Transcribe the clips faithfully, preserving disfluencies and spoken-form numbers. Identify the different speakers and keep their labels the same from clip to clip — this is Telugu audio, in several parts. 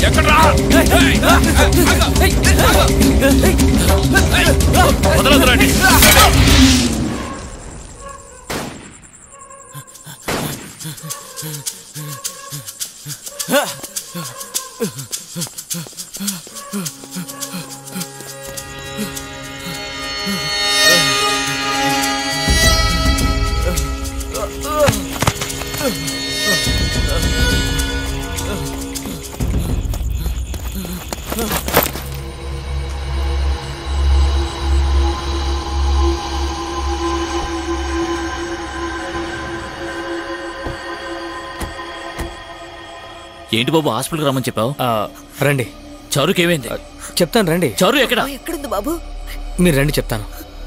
Speaker 1: ఎక్కడ్రా వదలదురండి
Speaker 2: ఏంటి బాబు హాస్పిటల్కి రమ్మని చెప్పావు?
Speaker 3: రండి.
Speaker 2: చారుకి ఏమైంది?
Speaker 3: చెప్తాను రండి.
Speaker 2: చారు ఎక్కడ?
Speaker 4: ఎక్కడుంది బాబు?
Speaker 3: మీరు రండి చెప్తాను.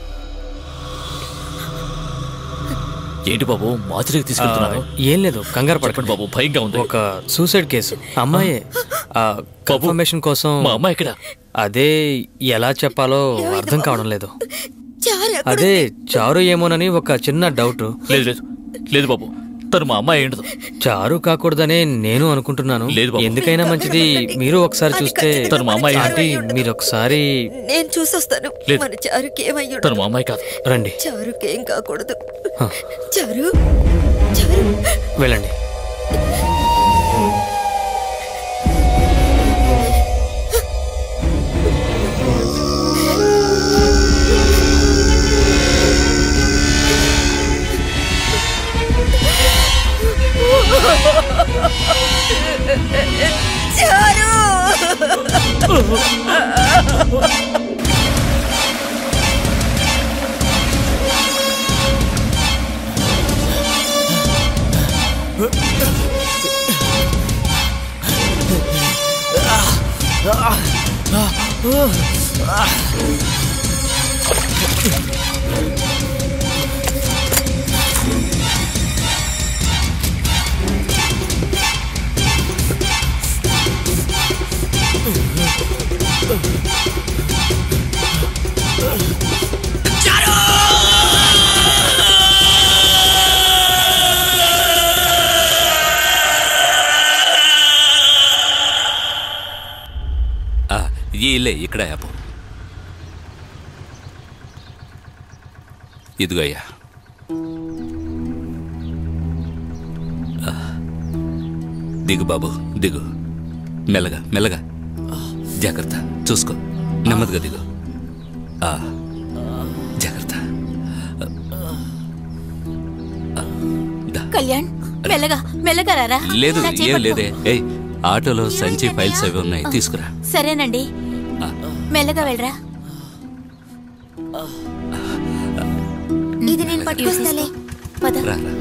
Speaker 2: ఏంటి బాబు మాచురికి తీసుకెళ్తున్నారు?
Speaker 3: ఏం లేదు, కంగారు పడకండి
Speaker 2: బాబు, భయంగా ఉంది.
Speaker 3: ఒక సూసైడ్ కేసు. అమ్మాయే. కన్ఫర్మేషన్ కోసం.
Speaker 2: మా అమ్మాయి ఎక్కడ?
Speaker 3: అదే ఎలా చెప్పాలో అర్థం కావడం లేదు.
Speaker 4: చారు
Speaker 3: అదే చారు ఏమోనని ఒక చిన్న డౌట్.
Speaker 2: లేదు లేదు లేదు బాబు, తను మా అమ్మాయి ఏంటో.
Speaker 3: చారు కాకూడదనే నేను అనుకుంటున్నాను. ఎందుకైనా మంచిది మీరు ఒకసారి చూస్తే.
Speaker 2: తను మా అమ్మాయి.
Speaker 3: ఆంటీ మీరు ఒకసారి.
Speaker 4: నేను చూసొస్తాను. మన చారుకి ఏమయ్యాడు?
Speaker 2: తను మా అమ్మాయి కాదు.
Speaker 3: రండి.
Speaker 4: చారుకి ఏం కాకూడదు. చారు చారు
Speaker 3: వెళ్ళండి.
Speaker 4: చారు
Speaker 5: ఇల్లే ఇక్కడ యాపు. ఇదిగో అయ్యా. దిగు బాబు దిగు. మెల్లగా మెల్లగా, జాగ్రత్త, చూసుకో, నెమ్మదిగా దిగు. జాగ్రత్త.
Speaker 6: కళ్యాణ్ మెల్లగా మెల్లగా రారా.
Speaker 5: లేదు ఏం లేదే. ఏయ్ ఆటోలో సంచి ఫైల్స్ అవి ఉన్నాయి, తీసుకురా.
Speaker 6: సరేనండి, మెల్లగా వెళ్ళరా.
Speaker 4: ఇది నేను పట్టుకొస్తాలే.
Speaker 6: పద.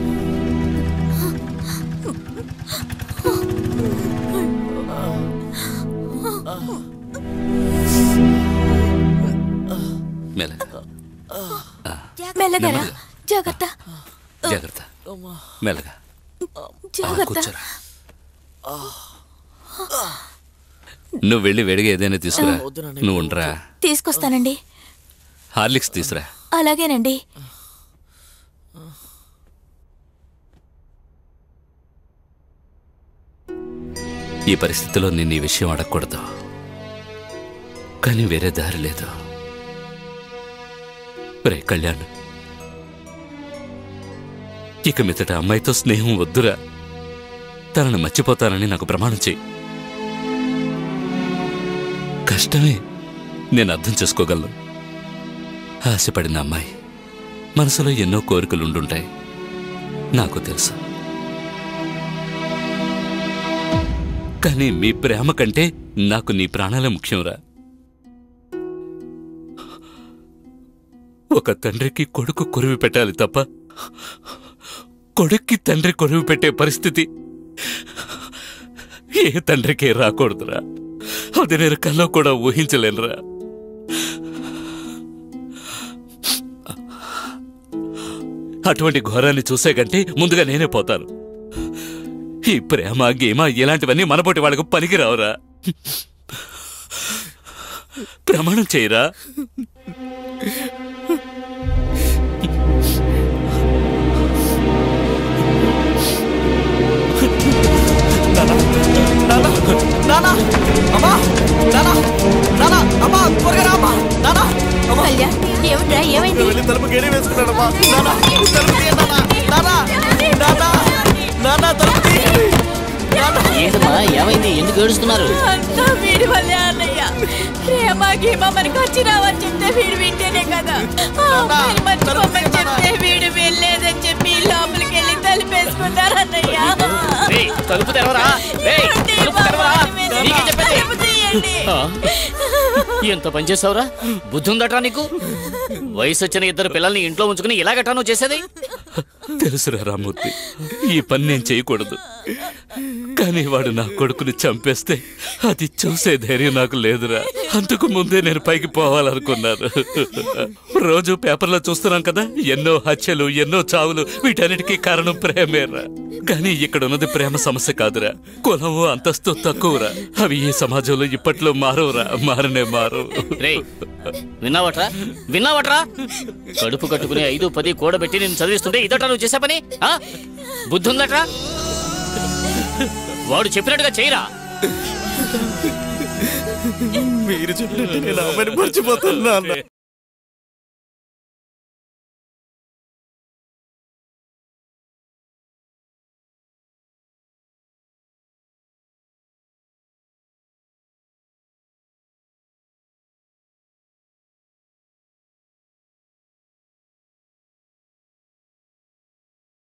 Speaker 6: మెల్లగా రా. జాగ్రత్త
Speaker 5: జాగ్రత్త. మెల్లగా
Speaker 6: జాగ్రత్త.
Speaker 5: నువ్వు వెళ్ళి వేడిగా ఏదైనా తీసుకురా. నువ్వు ఉండరా.
Speaker 6: తీసుకొస్తానండి.
Speaker 5: హార్లిక్స్ తీసురా.
Speaker 6: అలాగేనండి.
Speaker 5: ఈ పరిస్థితిలో నేను ఈ విషయం అడగకూడదు, కానీ వేరే దారి లేదు. రే కళ్యాణ్, ఇక మీదట అమ్మాయితో స్నేహం వద్దురా. తనను మర్చిపోతానని నాకు ప్రమాణం చెయ్యి. కష్టమే, నేను అర్థం చేసుకోగలను. ఆశపడిన అమ్మాయి మనసులో ఎన్నో కోరికలుండుంటాయి, నాకు తెలుసు. కానీ మీ ప్రేమ కంటే నాకు నీ ప్రాణాలే ముఖ్యంరా. ఒక తండ్రికి కొడుకు కొరివి పెట్టాలి తప్ప కొడుక్కి తండ్రి కొరివి పెట్టే పరిస్థితి ఏ తండ్రికే రాకూడదురా. అది నేను కల్లో కూడా ఊహించలేనురా. అటువంటి ఘోరాన్ని చూసే కంటే ముందుగా నేనే పోతాను. ఈ ప్రేమ గేమ ఇలాంటివన్నీ మనపోటి వాళ్ళకు పనికిరావురా. ప్రమాణం చేయరా.
Speaker 2: నానా
Speaker 1: ఏంటమ్మా ఏమైంది? ఎందుకు ఏడుస్తున్నారు?
Speaker 6: అంతా వీడి వల్లే అన్నయ్య. ప్రేమ గీమ మనకు వచ్చినావని చెప్తే వీడు వింటేనే కదా. ఆ అమ్మాయిని మర్చిపోమని చెప్తే వీడు వెళ్ళలేదని చెప్పి లోపలికి వెళ్ళి తలుపేసుకున్నారు అన్నయ్య.
Speaker 1: తలుపు తెరవరా? తలుపు తెరవరా? నీకే చెప్పేది.
Speaker 6: తలుపు తీయండి.
Speaker 1: ఎంత పని చేసావురా? బుద్ధి ఉందట్రా నీకు? వయసు వచ్చిన ఇద్దరు పిల్లల్ని ఇంట్లో ఉంచుకుని ఇలాగట్రా నువ్వు చేసేది?
Speaker 5: తెలుసురా రామూర్తి, ఈ పని నేను చేయకూడదు. కానీ వాడు నా కొడుకుని చంపేస్తే అది చూసే ధైర్యం నాకు లేదురా. అంతకు ముందే నేను పైకి పోవాలనుకున్నాను. రోజు పేపర్లో చూస్తున్నాం కదా, ఎన్నో హత్యలు, ఎన్నో చావులు. వీటన్నిటికీ కారణం ప్రేమేరా. కానీ ఇక్కడ ఉన్నది ప్రేమ సమస్య కాదురా, కులము అంతస్తు తక్కువరా. అవి ఈ సమాజంలో ఇప్పట్లో మారవురా, మారనే మారు.
Speaker 1: రే విన్నావట్రా? విన్నావట్రా? కడుపు కట్టుకుని ఐదు పది కూడబెట్టి నేను చదివిస్తుంటే ఇదట నువ్వు చేసే పని? బుద్ధి ఉందట్రా? వాడు చెప్పినట్టుగా చేయరా?
Speaker 7: మీరు చెప్పినట్టు నేను అమ్మని మర్చిపోతున్నా.